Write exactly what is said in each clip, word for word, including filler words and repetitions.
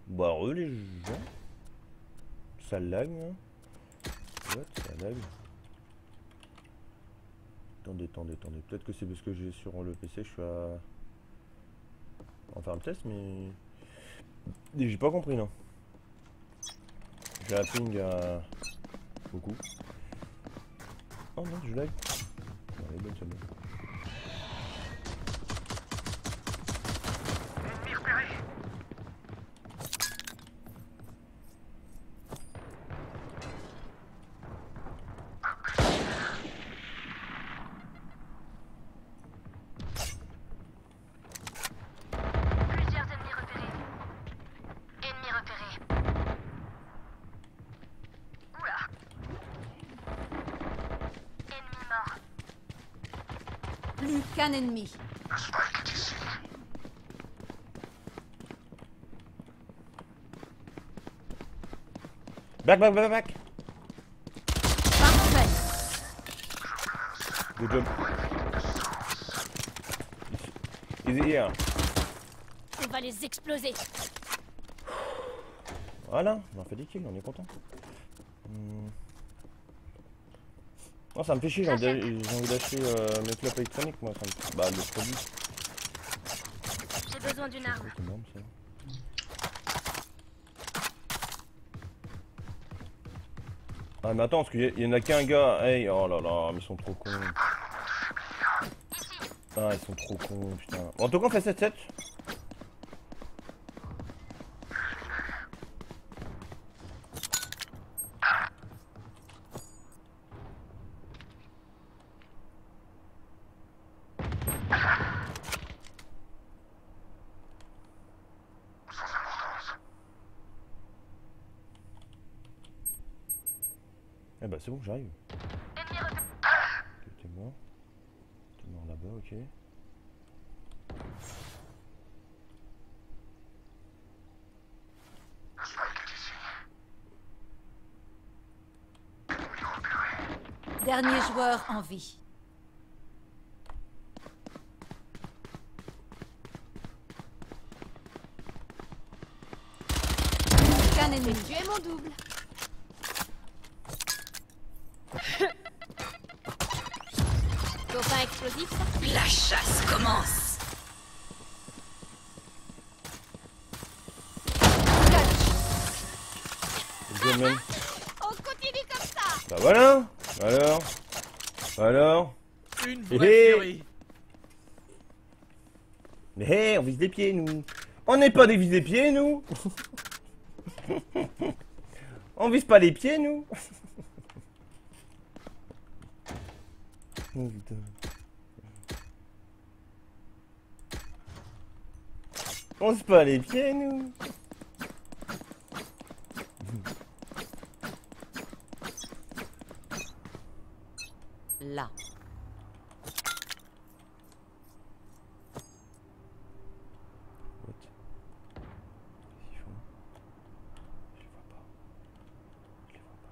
Bah eux les gens. Ça lag hein. What, ça lag. Attendez, attendez, attendez. Peut-être que c'est parce que j'ai sur le P C, je suis à... On va faire le test mais... J'ai pas compris non. J'ai un ping à... Beaucoup. Oh non, je lag. Non, elle est bonne celle-là. Plus qu'un ennemi. Back, back, back, back. Parfait. Good job. Easy here. On va les exploser. Voilà, on a fait des kills, on est content. Hmm. Oh, ça me fait chier, j'ai envie d'acheter euh, mes clopes électroniques, moi. Ça me... Bah, le produit. J'ai besoin d'une arme. C'est énorme, ça. Ah, mais attends, parce qu'il y en a qu'un gars. Hey, oh là là, mais ils sont trop cons. Ah, ils sont trop cons, putain. Bon, en tout cas, on fait sept sept. Eh bah c'est bon, j'arrive. T'es mort. T'es mort là-bas, ok. Dernier joueur en vie. Qu'un ennemi. Tu es mon double. Copain explosif, ça? La chasse commence. Good man. On continue comme ça. Bah voilà. Alors. Alors. Une Hé vraie hé. furie. Mais hé, on vise des pieds, nous. On n'est pas des vis des pieds, nous. On vise pas les pieds, nous. Oh putain. On vise pas les pieds, nous. Là. What? Qu'est-ce qu'ils font? Je les vois pas. Je les vois pas.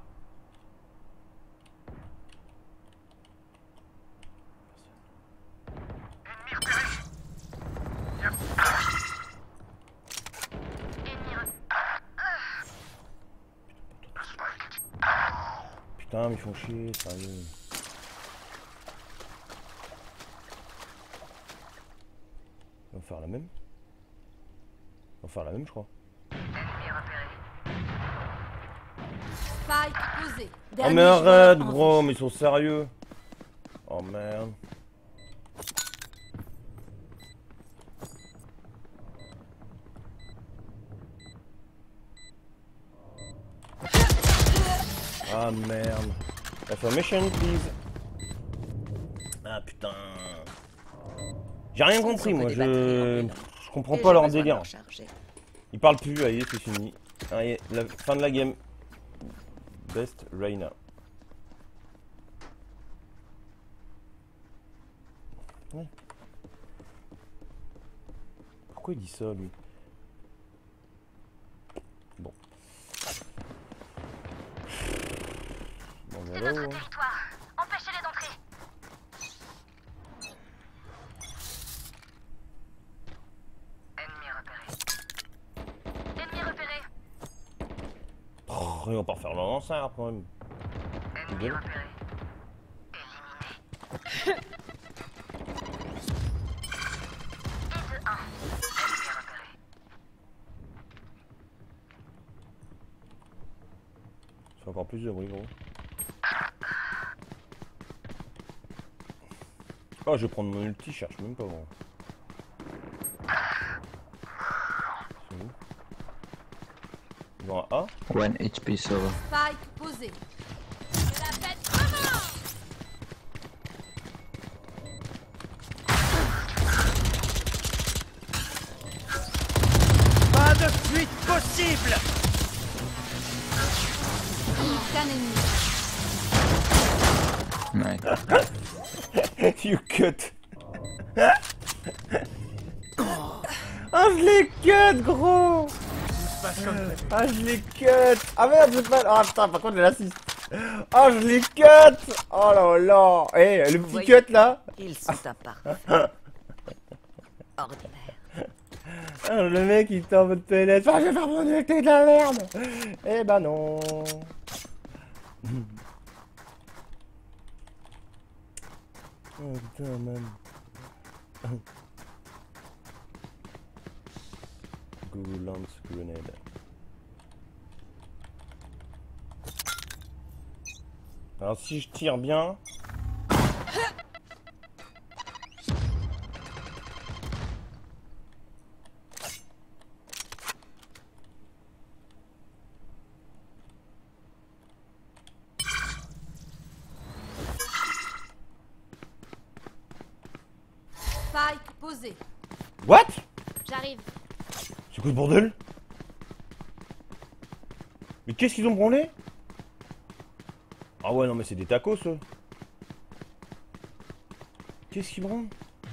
Putain, mais ils font chier, sérieux. On va faire la même. On va faire la même, je crois. Spike posé. Oh Dernier mais joueur arrête, en gros, vie. mais ils sont sérieux. Oh merde. Ah merde. Information, please. Ah putain. J'ai rien compris, moi. Je, je comprends pas leur délire. Ils parlent plus, allez, c'est fini. Allez, la fin de la game. Best Reyna. Ouais. Pourquoi il dit ça, lui? Bon. Bon, C'est voilà, notre ouais. territoire. Empêchez-les d'entrer. Ennemi repéré. Ennemi repéré. Oh, il va pas refaire le lanceur quand même. Ennemi repéré. Éliminé. Et de un. Ennemi repéré. C'est encore plus de bruit gros. Oh, je vais prendre mon ulti, je cherche même pas gros. C'est où? Dans un A. One H P Sova. Spike posé. Que la fête commence. Pas de fuite possible! Aucun ennemi. Nice. You cut. Ah, je l'ai cut, gros. Ah, je l'ai cut. Ah merde, c'est pas. Ah putain, par contre, j'ai l'assiste. Ah, je l'ai cut. Oh là là. Eh, le petit voyez. cut là. Ils sont imparfaits. Ordinaire. Ah, le mec il est en mode P L S. Ah, je vais faire mon ulti de la merde. Eh ben non. Oh putain, man. Google lance grenade. Alors si je tire bien. Spike posé. What? J'arrive. C'est quoi ce bordel? Mais qu'est-ce qu'ils ont branlé? Ah ouais non mais c'est des tacos eux. Qu'est-ce qu'ils branlent?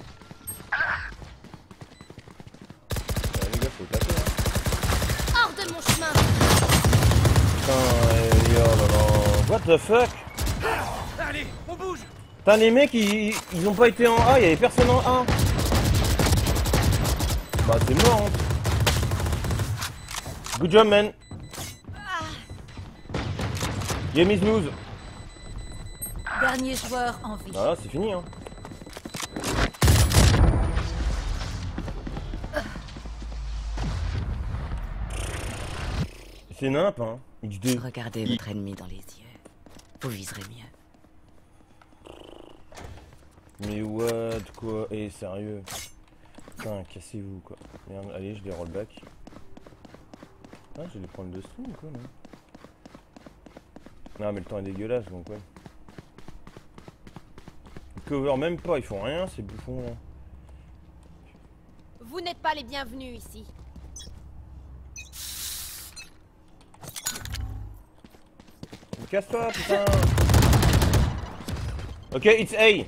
Ouais, les gars faut taper hein. Hors de mon chemin. Putain euh, oh là là. What the fuck? Allez, on bouge! Putain les mecs ils, ils ont pas été en A, il y avait personne en A. Bah c'est mort hein. Good job man. Game is lose. Dernier joueur en vie. Voilà c'est fini hein. C'est nimp hein. X D. Regardez votre ennemi dans les yeux. Vous viserez mieux. Mais what quoi? Eh sérieux. Putain cassez-vous quoi. Merde, allez je les roll back. Ah je vais les prendre de stream quoi non? Non mais le temps est dégueulasse donc ouais. Ils cover même pas, ils font rien ces bouffons là. Vous n'êtes pas les bienvenus ici. Mais casse-toi putain. Ok it's A.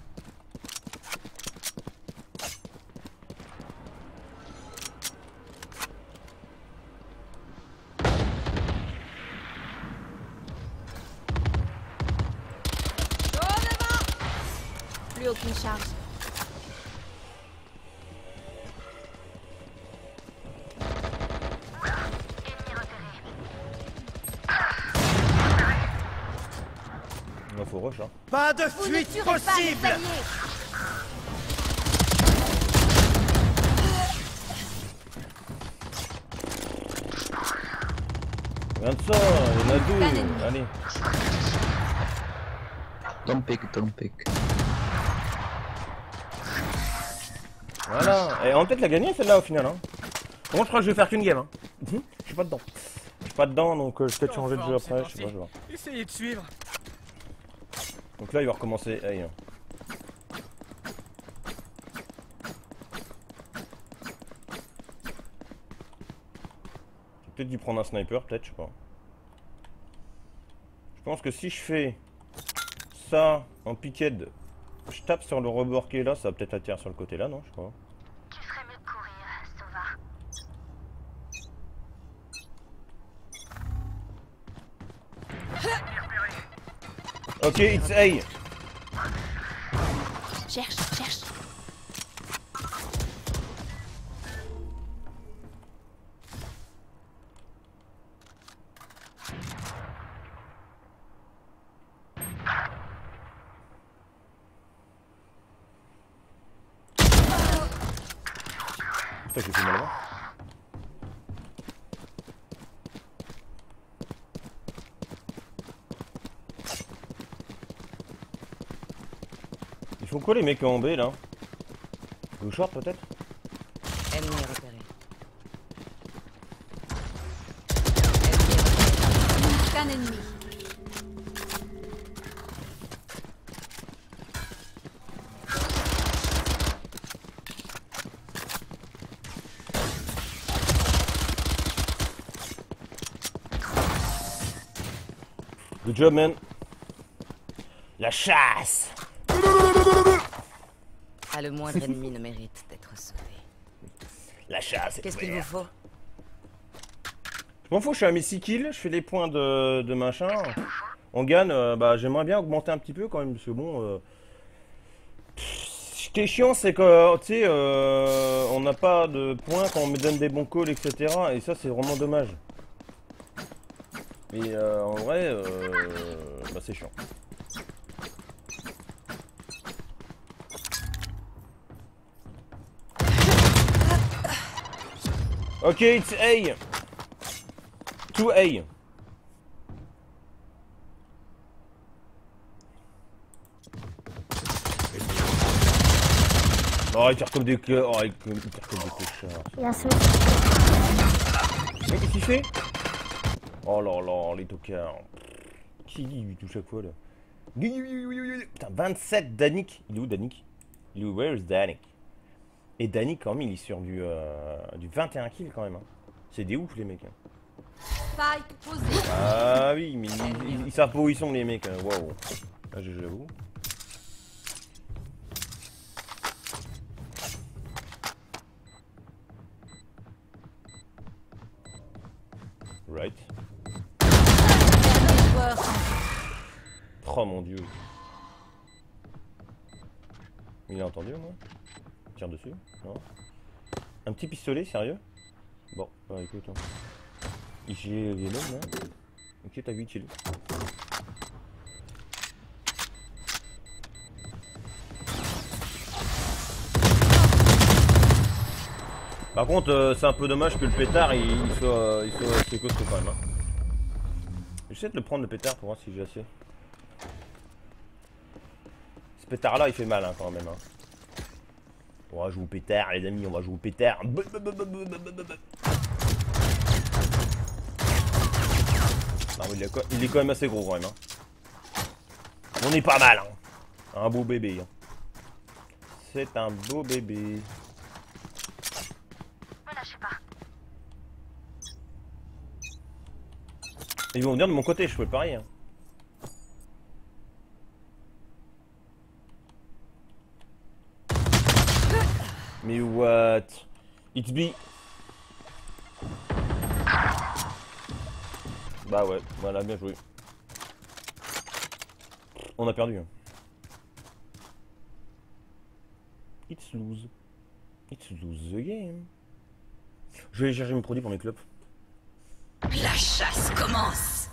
Plus aucune charge. Ennemi repéré. Il faut rush hein. Pas de Vous ne fuite tuerez pas les possible! alliés. Regarde ça, il y en a deux. Allez. Don't pick, don't pick. Voilà. Et on va peut-être la gagner celle-là au final hein. Bon je crois que je vais faire qu'une game hein. Je suis pas dedans. Je suis pas dedans donc euh, je vais peut-être changer de jeu après, je sais pas, je vais voir. Essayez de suivre. Donc là il va recommencer A hein. J'ai peut-être dû prendre un sniper, peut-être, je sais pas. Je pense que si je fais ça en piqued, je tape sur le rebord qui est là, ça va peut-être attirer sur le côté là, non? Je sais pas. Tu ferais mieux de courir, Sova. Ok, it's A. Cherche, cherche. Putain, j'ai fait mal avant. Ils font quoi les mecs en B là? Au short peut-être? Ennemi repéré. Qu'un ennemi. Good job man. La chasse. Pas le moindre ennemi ne mérite d'être sauvé. La chasse. Qu'est-ce qu'il vous faut? Je m'en fous, je suis à mes six kills, je fais les points de, de machin. On gagne, euh, bah j'aimerais bien augmenter un petit peu quand même, parce que bon... Euh... Ce qui est chiant, c'est que, tu sais, euh, on n'a pas de points quand on me donne des bons calls, et cetera. Et ça, c'est vraiment dommage. Mais euh, en vrai, euh, bah c'est chiant. Ok, it's A. two A. Oh, il tire comme des cœurs. Oh, il tire comme des cochards. Il y a un seul. Qu'est-ce qu'il fait? Oh là là, les tocards. Qui lui touche chaque fois là? Putain, vingt-sept Danik. Il est où Danik? Il est où? Where is Danik? Et Danik quand même il est sur du, euh, du vingt et un kills quand même. Hein. C'est des ouf les mecs. Hein. Spike posé. Ah oui, mais ils, ils, ils savent pas où ils sont les mecs. Hein. Waouh. Là j'avoue. Right. Dernier joueur. Oh mon dieu. Il a entendu au moins? Tire dessus? Non. Un petit pistolet, sérieux? Bon, bah écoute. Hein. Ici les noms là. Ok, t'as vu utile. Par contre, euh, c'est un peu dommage que le pétard il, il soit, euh, il soit assez costaud quand même. Hein. J'essaie de le prendre le pétard pour voir si j'ai assez. Ce pétard là il fait mal hein, quand même. Hein. On va jouer au pétard les amis, on va jouer au pétard. Non, il, est quoi, il est quand même assez gros quand même. Hein. On est pas mal. Hein. Un beau bébé. Hein. C'est un beau bébé. Me lâchez pas. Ils vont venir de mon côté, je fais pareil. Hein. Mais what? It's B. Bah ouais, voilà, bien joué. On a perdu. Hein. It's lose. It's lose the game. Je vais aller chercher mes produits pour mes clubs. La chasse commence.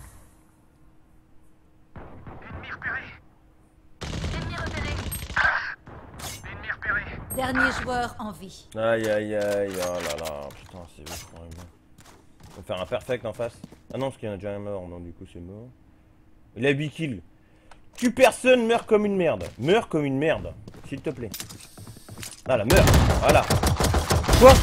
Ennemi repéré. Ennemi repéré. Ennemi repéré. Dernier joueur en vie. Aïe aïe aïe, oh là là, putain c'est ouf quand même. On va faire un perfect en face. Ah non, parce qu'il y en a déjà un mort, non du coup c'est mort. Il a huit kills. Tu personne, meurs comme une merde. Meurs comme une merde, s'il te plaît. Ah là, meurs, voilà. Quoi?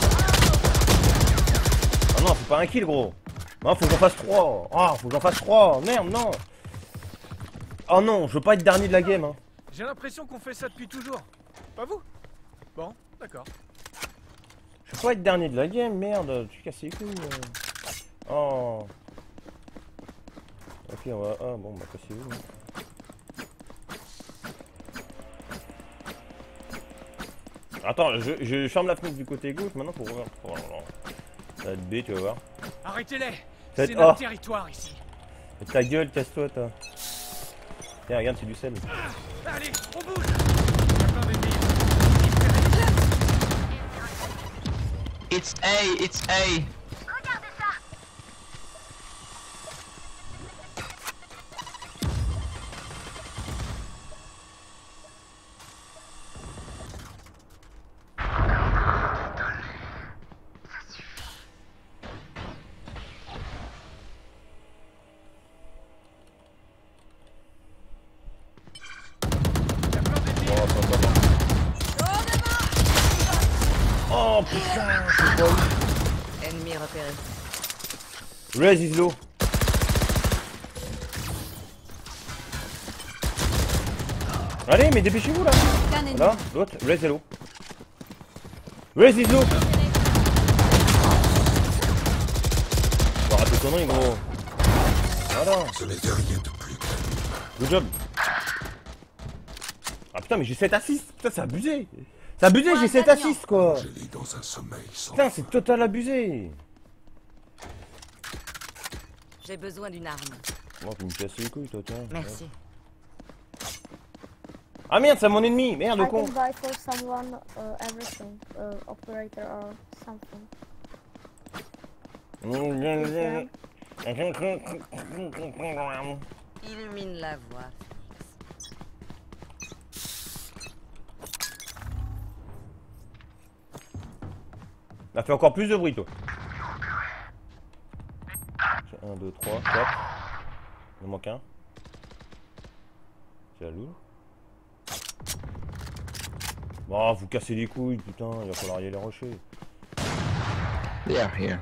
Ah non, c'est pas un kill gros. Non, faut que j'en fasse trois. Ah, faut que j'en fasse trois. Merde, non. Oh non, je veux pas être dernier de la game. Hein. J'ai l'impression qu'on fait ça depuis toujours. Pas vous? Bon, d'accord. Je veux pas être dernier de la game, merde. Tu casses les couilles. euh. Oh. Ok, on va. Ah bon, bah cassez-vous. Hein. Attends, je, je ferme la fenêtre du côté gauche maintenant pour ouvrir. Oh là là. Ça va être B, tu vas voir. Arrêtez-les. Faites- C'est notre oh. territoire ici. Ta gueule, casse-toi, toi. Tiens, regarde, c'est du sel. Allez, on bouge. Attends, d'ennemis. It's A, it's A. Regardez ça. putain, c'est quoi? Ennemi repéré. Raise is low. Allez, mais dépêchez-vous là. Qu'un ennemi. Là, l'autre, Raise est low. Raise is low. On va rater ton nom, gros. Voilà. Ce n'était rien de plus. Good job. Ah putain, mais j'ai sept assists. Putain, c'est abusé. C'est abusé, j'ai sept assists quoi. Je lis dans un sommeil sans. Putain, c'est total abusé. J'ai besoin d'une arme. Bon, tu me casses les couilles, toi, tiens. Merci. Ah merde, c'est mon ennemi. Merde, I con. can buy for someone uh, everything, uh, operator or something. Illumine la voie. Ça fait encore plus de bruit, toi. un, deux, trois, quatre. Il en manque un. C'est la loule. Oh, vous cassez les couilles, putain, il va falloir y aller rocher. They are here.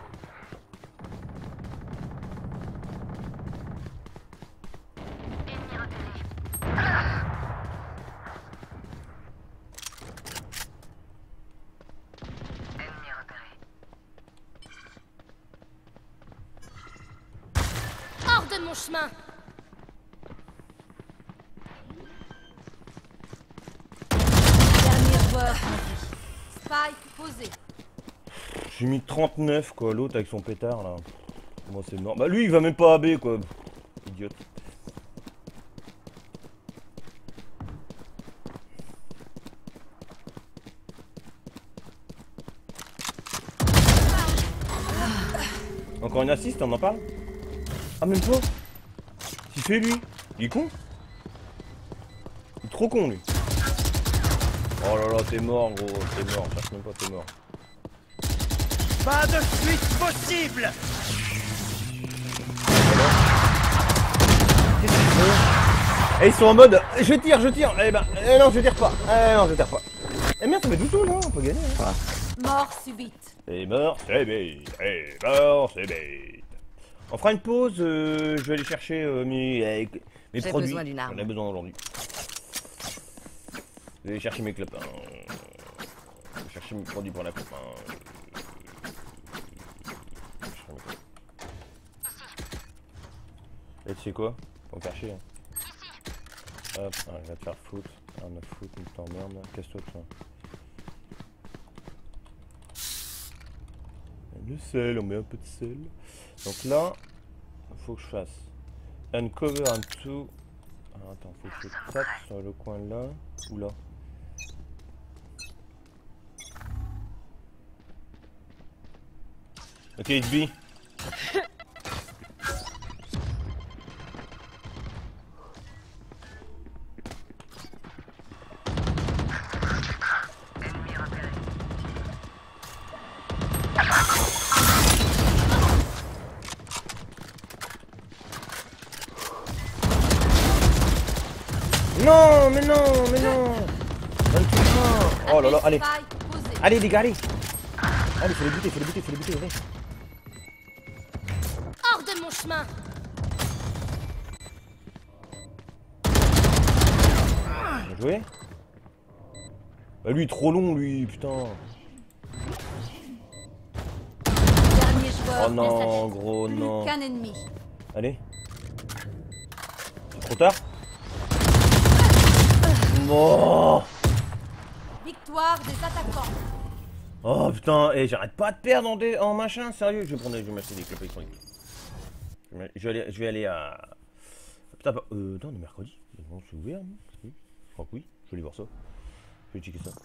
Ennemi repéré. Ennemi repéré. Hors de mon chemin. Dernier joueur en vie. Spike posé. J'ai mis trente-neuf, quoi, l'autre avec son pétard, là. Moi, c'est mort. Bah, lui, il va même pas à B, quoi. Idiote. Encore une assist, on en parle? Ah, même pas? Qu'est-ce qu'il fait, lui? Il est con? Il est trop con, lui. Oh là là, t'es mort, gros. T'es mort. Cherche même pas, t'es mort. Pas de fuite possible. Qu'est-ce qu'ils font? Et ils sont en mode je tire, je tire. Eh ben, eh non, je tire pas. Eh non, je tire pas. Eh merde, ça fait du tout, non? On peut gagner. Hein. Mort subite. C'est mort, c'est bête. C'est mort, c'est bête. On fera une pause. Euh, je vais aller chercher euh, mes, euh, mes J'ai produits. besoin d'une arme. On a besoin aujourd'hui. Je vais aller chercher mes clopins. Je vais chercher mes produits pour la clopin. Et tu sais quoi? On va faire chier. Hein. Hop, ah, je vais te faire foutre. Ah, on a foutre, une t'emmerde. Casse-toi de ça. Le sel, on met un peu de sel. Donc là, il faut que je fasse uncover and two. Ah, attends, faut que je tape sur le coin là ou là. Ok, it's B. Ennemi repéré. Non, mais non, mais non. vingt-huit. Oh là là, allez. Spike posé. Allez les gars, allez. Allez, faut les buter, faut les buter, faut les buter, allez. Hors de mon chemin. Bien joué. Bah lui, trop long, lui, putain. Dernier joueur. Oh de non, sa vie. gros, Plus non. qu'un ennemi. Allez. C'est trop tard. Non. Victoire des attaquants. Oh putain, et j'arrête pas de perdre en, dé... en machin, sérieux. Je vais prendre, je vais m'acheter des clopes électroniques. Je vais, je vais aller, je vais aller à. Putain, bah, euh, attends, on est mercredi. Non, c'est ouvert, non? Oui. Je crois que oui. Je vais aller voir ça. Je vais checker ça.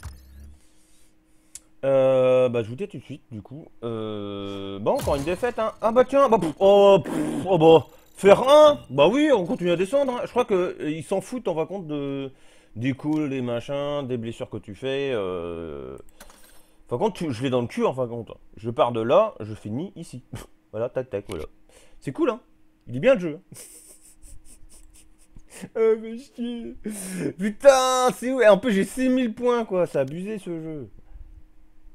Euh, bah, je vous dis tout de suite, du coup. Euh, bon, encore une défaite, hein. Ah bah tiens, bah, pff, oh, pff, oh bah, faire un. Bah oui, on continue à descendre. Hein. Je crois que euh, ils s'en foutent en fin de compte de des coups, des machins, des blessures que tu fais. Euh... En fin de compte, tu... je l'ai dans le cul en fin de compte. Je pars de là, je finis ici. Voilà, tac tac, voilà. C'est cool, hein. Il est bien le jeu. Oh, mais chier. Putain, c'est où? En plus, j'ai six mille points, quoi. C'est abusé ce jeu.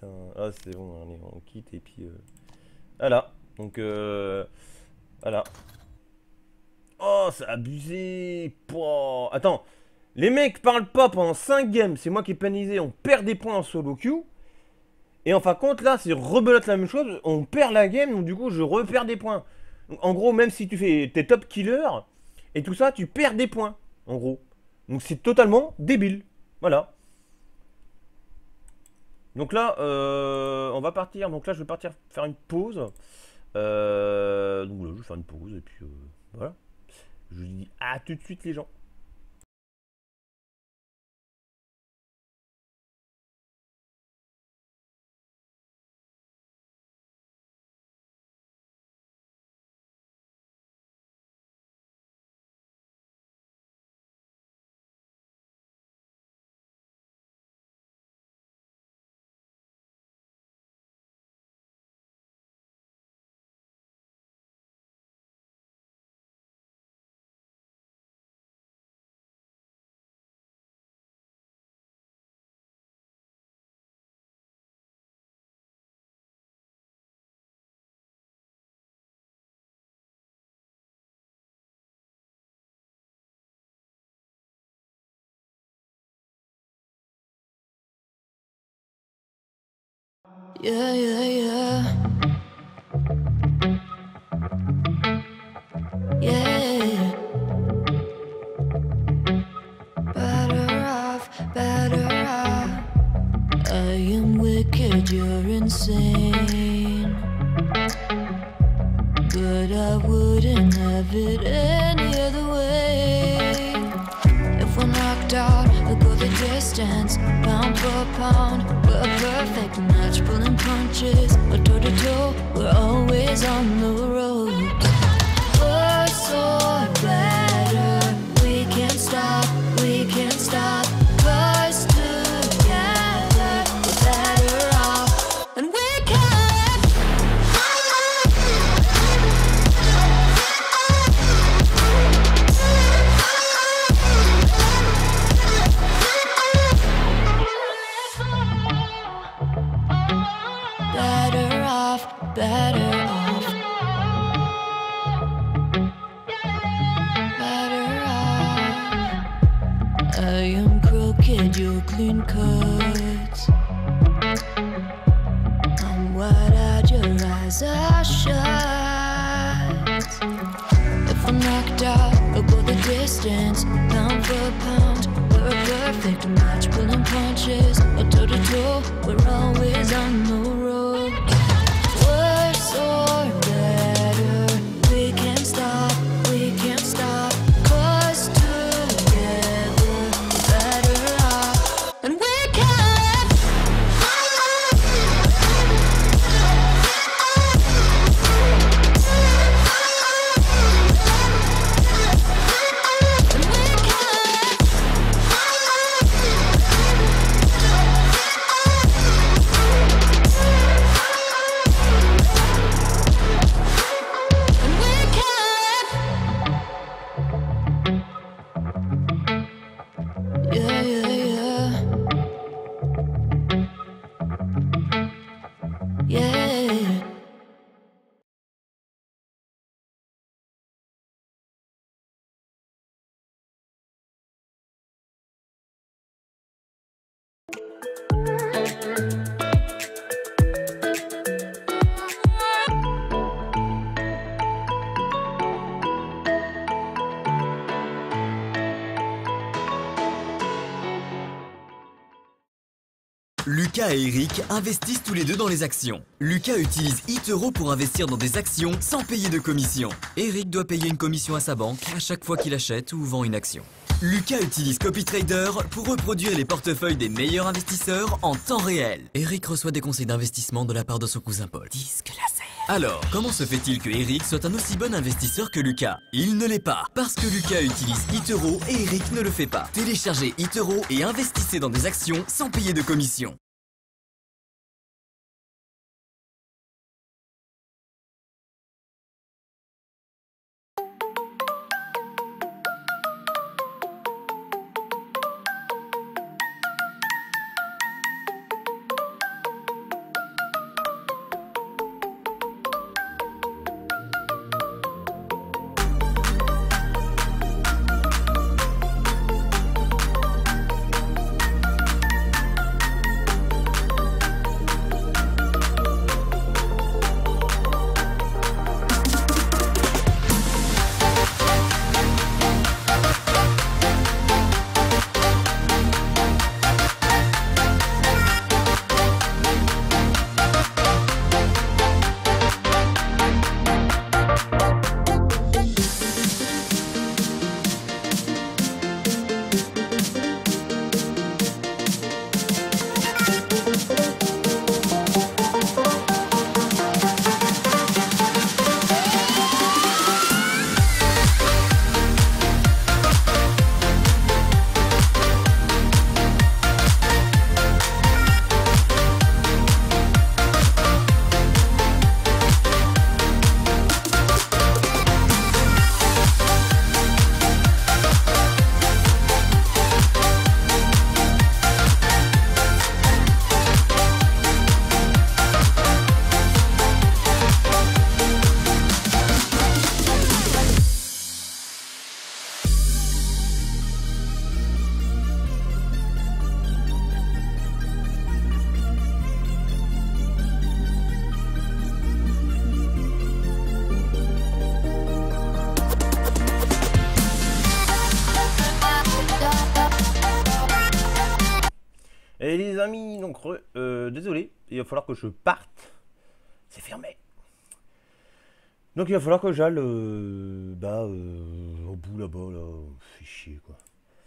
putain. Ah, c'est bon, allez, on quitte et puis. Euh... Voilà. Donc, euh... voilà. Oh, c'est abusé. Pouah. Attends. Les mecs parlent pas pendant cinq games. C'est moi qui ai pénalisé. On perd des points en solo queue. Et en fin de compte, là, c'est rebelote la même chose. On perd la game. Donc, du coup, je repère des points. Donc, en gros, même si tu fais tes top killers et tout ça, tu perds des points. En gros. Donc, c'est totalement débile. Voilà. Donc là, euh, on va partir. Donc là, je vais partir faire une pause. Euh, donc là, je vais faire une pause. Et puis, euh, voilà. Je vous dis à tout de suite, les gens. Yeah, yeah, yeah. Yeah. Better off, better off. I am wicked, you're insane. But I wouldn't have it any other way. If we're knocked out, we'll go the distance. Pound for pound, we're a perfect match. Pulling punches, we're toe to toe. We're always on the road. Worse or better, we can't stop, we can't stop. 'Cause together, we're better off. And we can. Better off, better off. Better off. I am crooked, you're clean cut. I'm wide-eyed, your eyes are shut. If we're knocked out, we'll go the distance. Pound for pound, we're a perfect match. Pulling punches, we're toe to toe. We're always on the road. Worse or better, we can't stop, we can't stop. 'Cause together, we're better off. And we can. And we can. And we can. Yeah, yeah, yeah. Yeah. Lucas et Eric investissent tous les deux dans les actions. Lucas utilise eToro pour investir dans des actions sans payer de commission. Eric doit payer une commission à sa banque à chaque fois qu'il achète ou vend une action. Lucas utilise CopyTrader pour reproduire les portefeuilles des meilleurs investisseurs en temps réel. Eric reçoit des conseils d'investissement de la part de son cousin Paul. Disque laser. Alors, comment se fait-il que Eric soit un aussi bon investisseur que Lucas? Il ne l'est pas, parce que Lucas utilise eToro et Eric ne le fait pas. Téléchargez eToro et investissez dans des actions sans payer de commission. Et les amis, donc, re, euh, désolé, il va falloir que je parte. C'est fermé. Donc il va falloir que j'aille euh, bah, euh, au bout là-bas, là. Fait chier, quoi.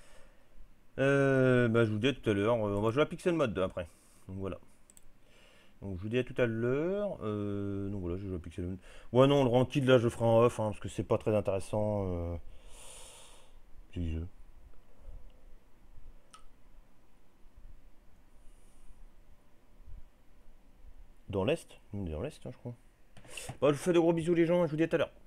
Euh, bah, je vous dis à tout à l'heure. On va jouer à Pixel Mode après. Donc voilà. Donc je vous dis à tout à l'heure. Euh, donc voilà, je joue à Pixel Mode. Ouais, non, le Ranked là, je ferai en off, hein, parce que c'est pas très intéressant. Euh... C'est du jeu. Dans l'Est, on est dans l'Est, hein, je crois. Bon, je vous fais de gros bisous les gens, et je vous dis à tout à l'heure.